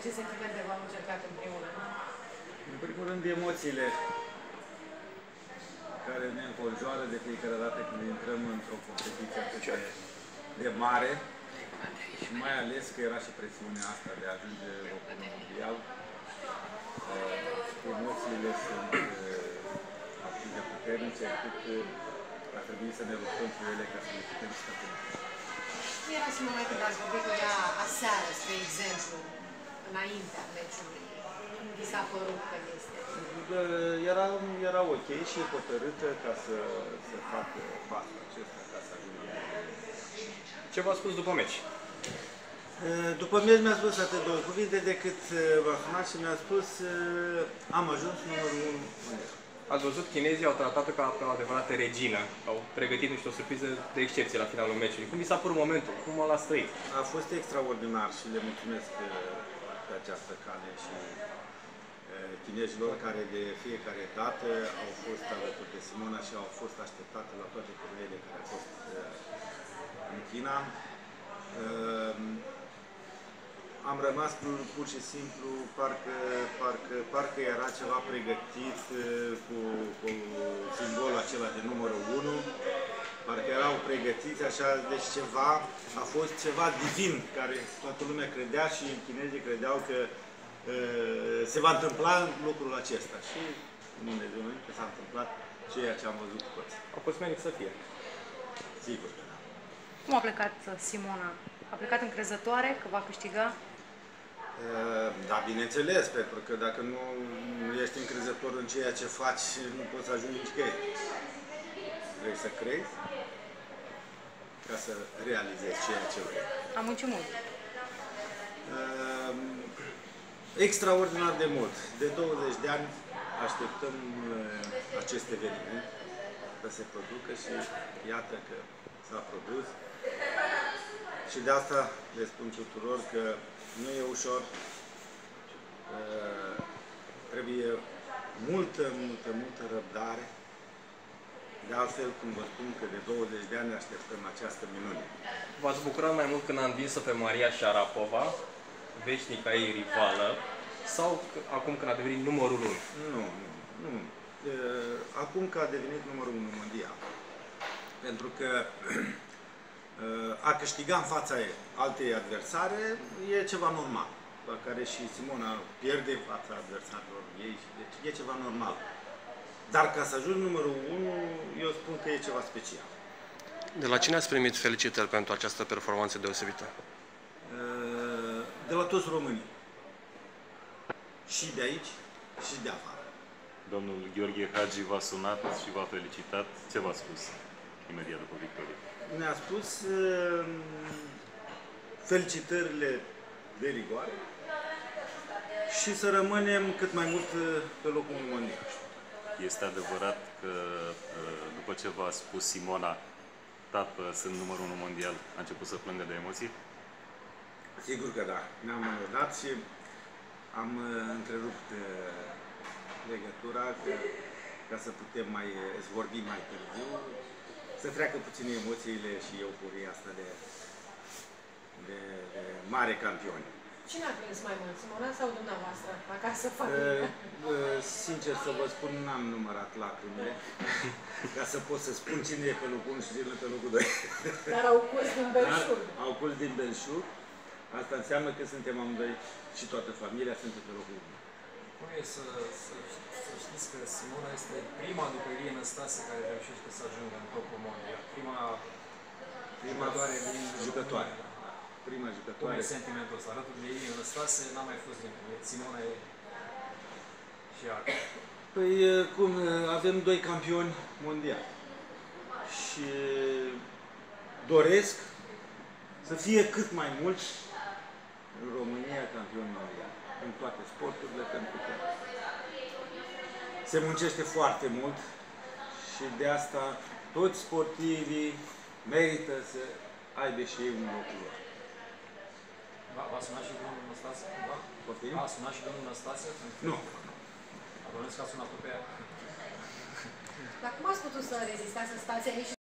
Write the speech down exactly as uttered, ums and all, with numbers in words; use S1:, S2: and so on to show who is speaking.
S1: ce sentimente v-am încercat în primul rând?
S2: În primul rând, emoțiile care ne înconjoară de fiecare dată când intrăm într-o competiție atât de mare și mai ales că era și presiunea asta de a ajunge locul mondial. Emoțiile sunt atât de puternice încât ar trebui să ne luptăm cu ele ca să le putem scăpa.
S1: Cum era Simona când ați vorbit cu ea aseară, spre exemplu, înaintea meciului? Cum vi s-a părut că este?
S2: Era, era ok și hotărâtă ca să, să facă pasul acesta, ca să ajungă.
S3: Ce v-a spus după meci?
S2: După meci mi-a spus atât două cuvinte decât v-a sunat și mi-a spus am ajuns numărul unu mondial.
S3: Ați văzut, chinezii au tratat-o ca pe o adevărată regină. Au pregătit niște o surpriză de excepție la finalul meciului. Cum vi s-a părut momentul? Cum l-ați trăit?
S2: A fost extraordinar și le mulțumesc pe această cale și chinezilor care de fiecare dată au fost alături de Simona și au fost așteptate la toate turnele care au fost în China. Am rămas pur și simplu, parcă, parcă, parcă era ceva pregătit cu, cu simbolul acela de numărul unu, parcă erau pregătiți așa, deci ceva, a fost ceva divin, care toată lumea credea și chinezii credeau că uh, se va întâmpla lucrul acesta. Și Dumnezeu că s-a întâmplat ceea ce am văzut cu toți.
S3: A fost menit să fie.
S2: Sigur că da.
S4: Cum a plecat Simona? A plecat încrezătoare că va câștiga?
S2: Da, bineînțeles, pentru că dacă nu ești încrezător în ceea ce faci, nu poți să ajungi nicăieri. Vrei să crezi ca să realizezi ceea ce vrei.
S4: Am muncit mult.
S2: Extraordinar de mult. De douăzeci de ani așteptăm acest eveniment să se producă și iată că s-a produs. Și de asta le spun tuturor că nu e ușor, trebuie multă, multă, multă răbdare. De altfel, cum vă spun că de douăzeci de ani așteptăm această minune.
S3: V-ați bucurat mai mult când a învins-o pe Maria Sharapova, veșnica ei rivală, sau acum când a devenit numărul unu?
S2: Nu, nu, nu. Acum că a devenit numărul unu mondial. Pentru că a câștiga în fața altei adversare e ceva normal, la care și Simona pierde în fața adversarilor ei, deci e ceva normal. Dar ca să ajungi numărul unu, eu spun că e ceva special.
S5: De la cine ați primit felicitări pentru această performanță deosebită?
S2: De la toți românii. Și de aici, și de afară.
S6: Domnul Gheorghe Hagi v-a sunat și v-a felicitat. Ce v-a spus imediat după victorie?
S2: Ne-a spus uh, felicitările de rigoare și să rămânem cât mai mult pe locul mondial.
S6: Este adevărat că după ce v-a spus Simona, tată, sunt numărul unu mondial, a început să plângă de emoții?
S2: Sigur că da. Ne-am dat și am întrerupt legătura că, ca să putem mai vorbi mai târziu, să treacă puțin emoțiile și euforia asta de, de, de mare campioni.
S1: Cine a prins mai mult, Simona sau dumneavoastră, acasă,
S2: familia? Sincer să vă spun, n-am numărat lacrimile, ca să pot să spun cine e pe locul unu și cine e pe locul doi.
S1: Dar au curs din belșug.
S2: Dar au curs din belșug. Asta înseamnă că suntem amândoi și toată familia suntem pe locul unu.
S7: Cum e să, să, să știți că Simona este prima după Ilie Năstase care reușește să ajungă în topul mondial? Prima,
S2: prima
S7: jucătoare din
S2: jucătoare. Prima jucătoare.
S7: Cum e sentimentul ăsta? Alături de Ilie Năstase n-a mai fost nimeni. Simona e și ea.
S2: Păi cum, avem doi campioni mondiali. Și doresc să fie cât mai mulți în România campioni mondiali. În toate sporturile, pentru că se muncește foarte mult și de asta toți sportivii merită să aibă și ei un loc lor.
S7: V-a sunat și domnul Năstase?
S2: Poftim?
S7: A sunat și domnul Năstase?
S2: Nu.
S7: Bănuiesc că a sunat-o pe ea.
S1: Dar cum ați putut să rezistați, să stați aici și